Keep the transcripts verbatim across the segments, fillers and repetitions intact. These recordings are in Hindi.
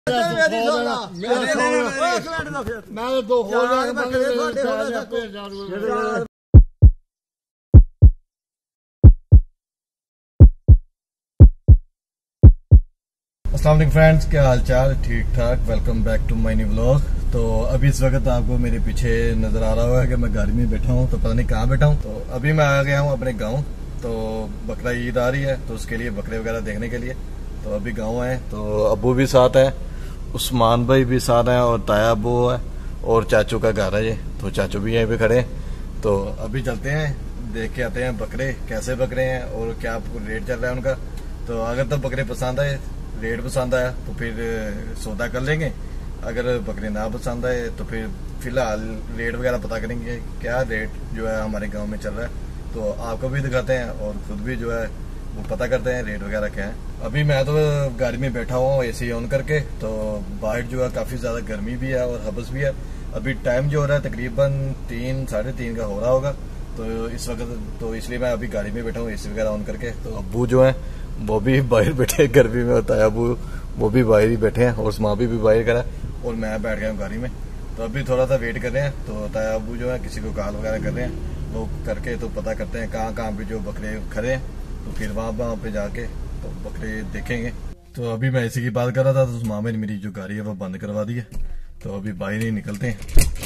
अस्सलाम वालेकुम फ्रेंड्स, क्या हाल चाल? ठीक ठाक। Welcome back to my new vlog. तो अभी इस वक्त आपको मेरे पीछे नजर आ रहा होगा कि मैं गाड़ी में बैठा हूँ, तो पता नहीं कहाँ बैठा हूँ। तो अभी मैं आ गया हूँ अपने गांव। तो बकरा ईद आ रही है, तो उसके लिए बकरे वगैरह देखने के लिए तो अभी गांव आए। तो अबू भी साथ है, उस्मान भाई भी साथ है, और ताया अबू है, और चाचू का घर है ये, तो चाचू भी यहीं पे खड़े हैं। तो अभी चलते हैं, देख के आते हैं बकरे कैसे बकरे हैं और क्या रेट चल रहा है उनका। तो अगर तो बकरे पसंद आए, रेट पसंद आया तो फिर सौदा कर लेंगे। अगर बकरे ना पसंद आए तो फिर फिलहाल रेट वगैरह पता करेंगे क्या रेट जो है हमारे गांव में चल रहा है। तो आपको भी दिखाते हैं और खुद भी जो है वो पता करते हैं रेट वगैरह क्या है। अभी मैं तो गाड़ी में बैठा हुआ हूँ एसी ऑन करके। तो बाहर जो है काफी ज्यादा गर्मी भी है और हबस भी है। अभी टाइम जो हो रहा है तकरीबन तीन साढ़े तीन का हो रहा होगा। तो इस वक्त तो इसलिए मैं अभी गाड़ी में बैठा हूँ एसी वगैरह ऑन करके। तो अब्बू जो है वो भी बाहर बैठे गर्मी में, होता है अबू वो भी बाहर ही बैठे हैं, और उस्मान भी, भी बाहर करा, और मैं बैठ गया हूँ गाड़ी में। तो अभी थोड़ा सा वेट कर रहे हैं। तो ताया अबू जो है किसी को कॉल वगैरह कर रहे हैं, वो करके तो पता करते हैं कहाँ कहाँ पे जो बकरे खड़े हैं। तो फिर वहां वहां पे जाके तो बकरे देखेंगे। तो अभी मैं इसी की बात कर रहा था, तो उस्मान ने मेरी जो गाड़ी है वो बंद करवा दी है। तो अभी बाहर ही निकलते हैं।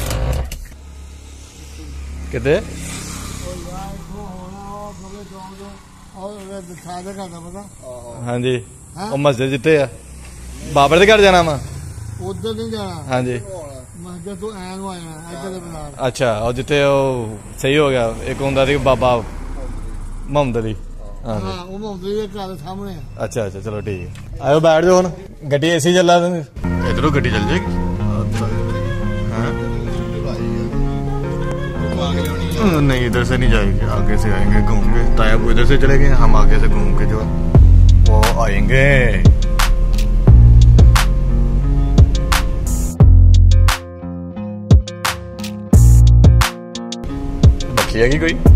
कितने हाँ जी, और मस्जिद जिते है बाबर के घर जाना वा उधर नहीं जाना। हाँ जी, मस्जिद तो ऐन हो जाना इधर दे बाजार। अच्छा, और जिते सही हो गया एक होंदा सी बाबा मोहम्मद अली। हां वो मोहम्मद अली के घर सामने है। अच्छा अच्छा, चलो ठीक है, आयो बैठ जाओ। हुन गड्डी एसी चल रहा है, इधरों गड्डी चल जाएगी। नहीं, इधर से नहीं जाएगी, आगे से आएंगे घूम के। ताया वो इधर से चले गए, हम आगे से घूम के जो वो आएंगे। बखिया की कोई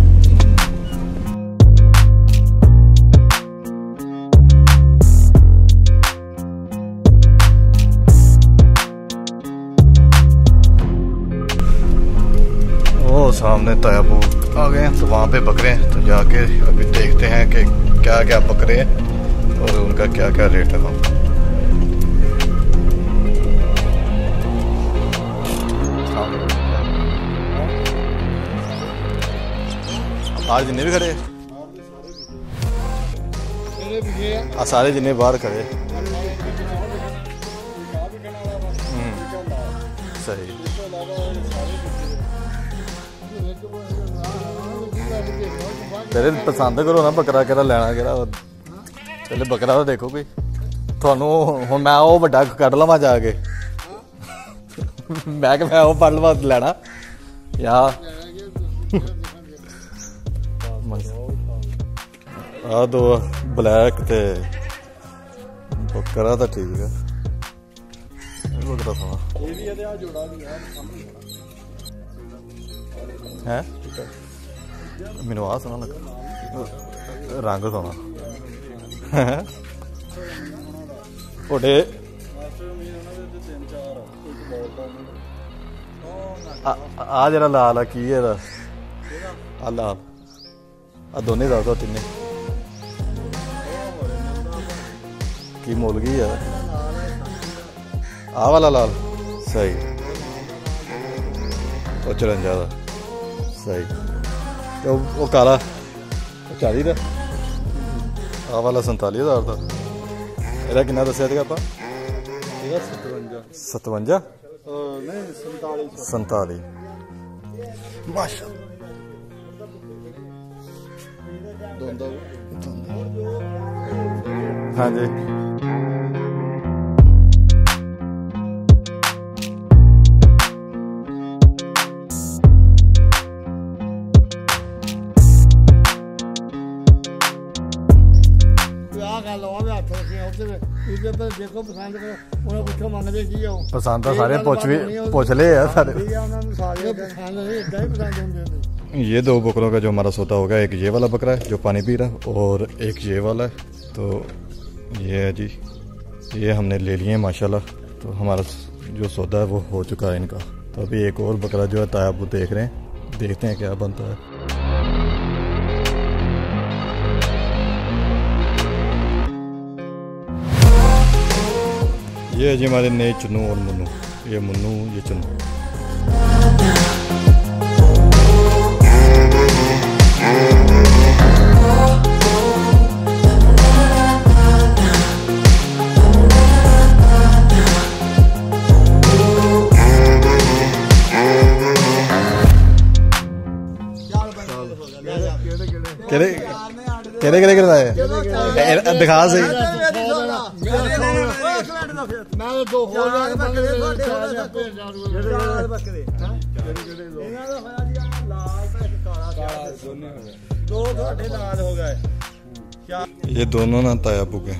सामने तायाबू आ गए हैं, तो वहाँ पे बकरे हैं। तो जाके अभी देखते हैं कि क्या क्या बकरे हैं और उनका क्या क्या रेट है। आज जिन्ने भी खड़े आ सारे जिन्ने बाहर खड़े सही। तेरे पसंद करो ना बकरा केड़ा लेना केड़ा। पहले बकरा तो देखो कोई थानू। हुण मैं वो बड़ा कड लवां जाके मैं कि मैं वो फड़ लवां लेना या आ दो ब्लैक ते बकरा तो ठीक है। बकरा सोना है, मैनू आ सोना लगा, रंग सोना ओडे आ जरा लाल आ की है आ लाल आ दोने दस दो तिने की मुल गई है। आ वाला लाल सही, वो चुरंजा का सही, तो वो काला चाली का, आ वाला संताली हजार का। ਇਹਦਾ ਕਿੰਨਾ ਦੱਸਿਆ ਸੀਗਾ ਆਪਾਂ? ਇਹਦਾ सतवंजा सतवंजा नहीं संताली संताली माशाअल्लाह। हाँ जी, देखो पसंद करो, उन्हें पूछो मंगते की हो। पसंद तो सारे पुछ भी पुछ ले यार सारे। ये दो बकरों का जो हमारा सौदा हो गया, एक ये वाला बकरा है जो पानी पी रहा है और एक ये वाला है। तो ये है जी, ये हमने ले लिए माशाल्लाह। तो हमारा जो सौदा है वो हो चुका है इनका। तो अभी एक और बकरा जो है ताया वो देख रहे हैं, देखते हैं क्या बनता है। ये है जी हमारे नए चुन्नू और मुन्नू, ये मुन्नू ये चुन्नू। केड़े केड़े केड़े कराए दिखा सही। मैं दो हो जाए बकरे दो ਤੁਹਾਡੇ ਲਾਲ ਹੋ ਗਏ। ये दोनों ना ताया बुके।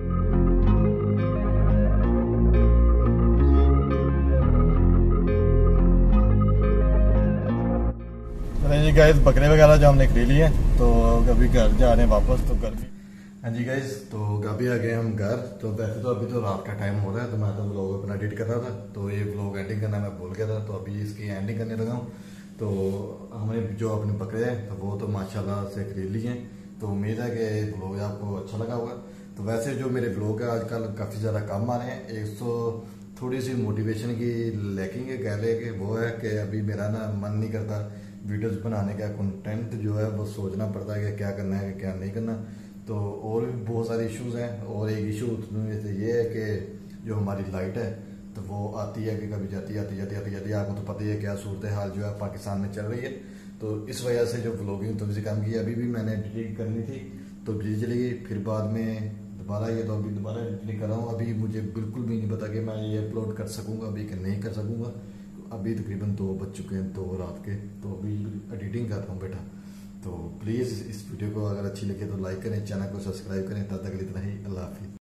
जी गाइस बकरे वगैरह जो हमने खरीद लिए तो अभी घर जा रहे हैं वापस। तो घर भी हाँ जी गाइस, तो अभी आ गए हम घर। तो वैसे तो अभी तो रात का टाइम हो रहा है, तो मैं तो व्लॉग अपना एडिट कर रहा था, तो ये व्लॉग एडिटिंग करना मैं भूल गया था, तो अभी इसकी एंडिंग करने लगा हूँ। तो हमने जो अपने बकरे हैं तो वो तो माशाल्लाह से खरीद लिए हैं। तो उम्मीद है कि व्लॉग आपको अच्छा लगा होगा। तो वैसे जो मेरे व्लॉग है आजकल काफ़ी ज़्यादा कम आ रहे हैं। एक तो थोड़ी सी मोटिवेशन की लैकिंग है, कह रहे कि वो है कि अभी मेरा ना मन नहीं करता वीडियोस बनाने का, कंटेंट जो है वो सोचना पड़ता है कि क्या करना है क्या नहीं करना। तो और भी बहुत सारे इश्यूज हैं, और एक इशू में से ये है कि जो हमारी लाइट है तो वो आती है कि कभी जाती आती जाती आती जाती है। आपको तो पता ही है क्या सूरत हाल जो है पाकिस्तान में चल रही है। तो इस वजह से जो व्लॉगिंग थोड़ी सी कम की, अभी भी मैंने एडिटिंग करनी थी तो बिजली चली गई, फिर बाद में दोबारा ये तो अभी दोबारा एडिटिंग कर रहा हूँ। अभी मुझे बिल्कुल भी नहीं पता कि मैं ये अपलोड कर सकूँगा अभी कि नहीं कर सकूँगा। अभी तकरीबन दो बज चुके हैं, दो रात के, तो अभी एडिटिंग कर रहा हूँ बेटा। तो प्लीज़ इस वीडियो को अगर अच्छी लगे तो लाइक करें, चैनल को सब्सक्राइब करें। तब तक के लिए इतना ही, अल्लाह हाफिज़।